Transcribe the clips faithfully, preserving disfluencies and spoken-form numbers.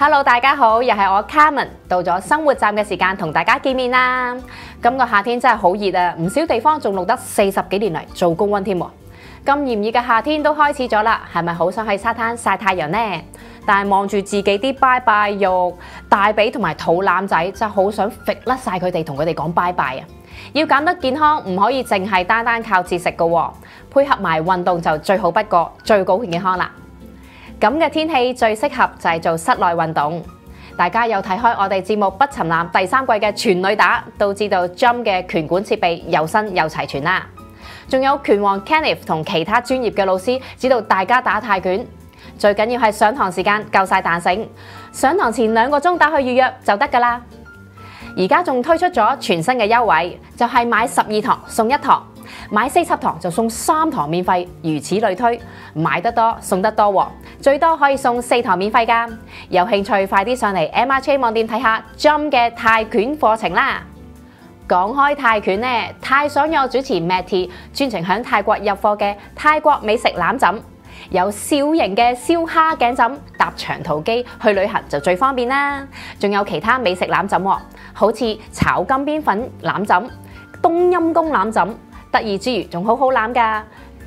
Hello， 大家好，又係我 Carmen， 到咗生活站嘅時間同大家見面啦。今個夏天真係好熱啊，唔少地方仲錄得四十幾年嚟做高溫添。咁炎熱嘅夏天都開始咗啦，係咪好想去沙灘曬太陽呢？但係望住自己啲拜拜肉、大髀同埋肚腩仔，真係好想搣甩晒佢哋，同佢哋講拜拜啊！要減得健康，唔可以淨係單單靠節食㗎，配合埋運動就最好不過，最高健康啦。咁嘅天氣最適合就係做室內運動。大家有睇開我哋節目《不沉艦》第三季嘅全女打，都知道 Jump 嘅拳館設備又新又齊全啦。仲有拳王 Kenneth 同其他專業嘅老師指導大家打泰拳。最緊要係上堂時間夠晒彈性，上堂前兩個鐘打去預約就得㗎啦。而家仲推出咗全新嘅優惠，就係買十二堂送一堂。買四十堂就送三堂免費，如此類推，買得多送得多，最多可以送四堂免費㗎。有興趣快啲上嚟 M R K 網店睇下 Jump 嘅泰拳課程啦。講開泰拳呢，太想有主持 Matty 專程響泰國入貨嘅泰國美食攬枕，有小型嘅燒蝦頸枕，搭長途機去旅行就最方便啦。仲有其他美食攬枕，好似炒金邊粉攬枕、冬陰功攬枕。得意之餘仲好好攬㗎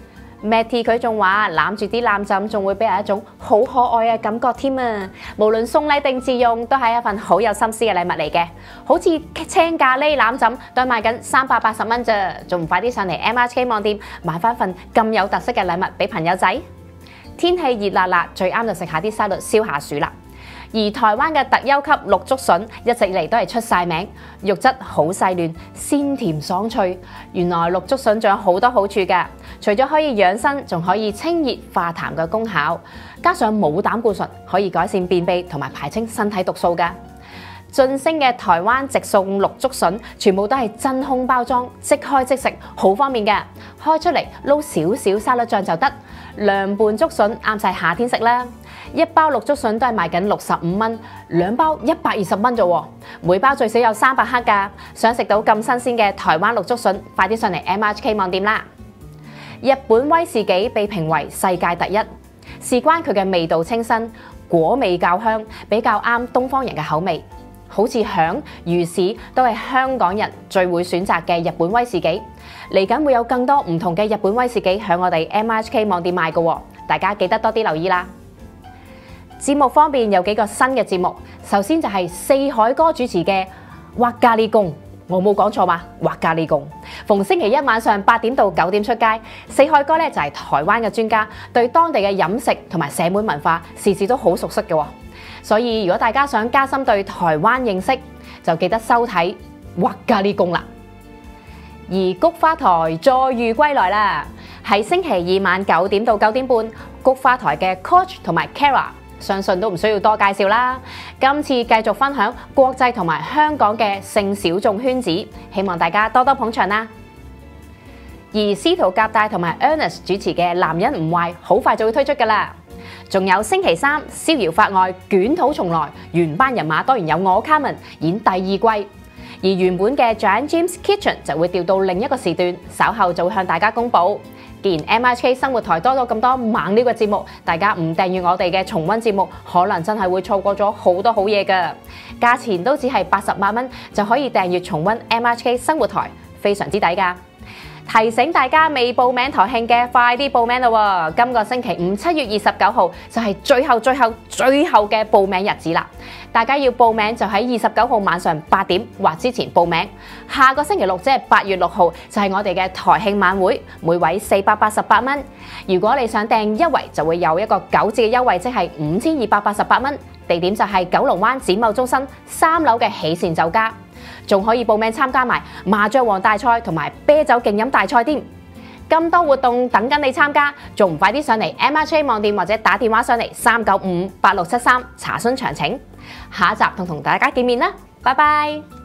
，Matty 佢仲話攬住啲攬枕仲會俾人一種好可愛嘅感覺添啊！無論送禮定自用，都係一份好有心思嘅禮物嚟嘅。好似青咖喱攬枕都賣緊三百八十蚊咋，仲唔快啲上嚟 M R K 網店買翻份咁有特色嘅禮物俾朋友仔？天氣熱辣辣，最啱就食下啲沙律消下暑啦。而台灣嘅特優級綠竹筍一直以嚟都係出晒名，肉質好細嫩，鮮甜爽脆。原來綠竹筍仲有好多好處㗎，除咗可以養生，仲可以清熱化痰嘅功效，加上冇膽固醇，可以改善便秘同埋排清身體毒素㗎。晉升嘅台灣直送綠竹筍，全部都係真空包裝，即開即食，好方便㗎。開出嚟撈少少沙律醬就得，涼拌竹筍啱晒夏天食啦。一包綠竹筍都係賣緊六十五蚊，兩包一百二十蚊啫喎，每包最少有三百克㗎。想食到咁新鮮嘅台灣綠竹筍，快啲上嚟 M R K 網店啦！日本威士忌被評為世界第一，事關佢嘅味道清新，果味較香，比較啱東方人嘅口味。好似響、魚市都係香港人最會選擇嘅日本威士忌。嚟緊會有更多唔同嘅日本威士忌喺我哋 M R K 網店賣㗎喎，大家記得多啲留意啦。節目方面有幾個新嘅節目，首先就係四海哥主持嘅畫咖喱貢，我冇講錯嘛？畫咖喱貢，逢星期一晚上八點到九點出街。四海哥咧就係台灣嘅專家，對當地嘅飲食同埋社會文化時事都好熟悉嘅喎。所以如果大家想加深對台灣認識，就記得收睇畫咖喱貢啦。而菊花台再遇歸來啦，係星期二晚九點到九點半，菊花台嘅 Coach 同埋 Kara。相信都唔需要多介紹啦。今次繼續分享國際同埋香港嘅性小眾圈子，希望大家多多捧場啦。而司徒夾帶同埋 Ernest 主持嘅《男人唔壞》好快就會推出㗎啦。仲有星期三逍遙法外捲土重來，原班人馬當然有我 Carmen 演第二季，而原本嘅 Giant James Kitchen 就會調到另一個時段，稍後就會向大家公佈。既然 M R K 生活台多咗咁多猛料嘅節目，大家唔訂閱我哋嘅重溫節目，可能真係會錯過咗好多好嘢㗎。價錢都只係八十八蚊就可以訂閱重溫 M R K 生活台，非常之抵㗎。提醒大家未報名台慶嘅，快啲報名啦喎！今個星期五七月二十九號就係最後最後最後嘅報名日子啦。大家要報名就喺二十九號晚上八點或之前報名。下個星期六即係八月六號就係我哋嘅台慶晚會，每位四百八十八蚊。如果你想訂一圍，就會有一個九折嘅優惠，即係五千二百八十八蚊。地點就係九龍灣展貿中心三樓嘅喜善酒家。仲可以報名參加埋麻雀王大賽同埋啤酒競飲大賽添，咁多活動等緊你參加，仲唔快啲上嚟 M R K 網店或者打電話上嚟三九五八六七三查詢詳情。下一集同同大家見面啦，拜拜。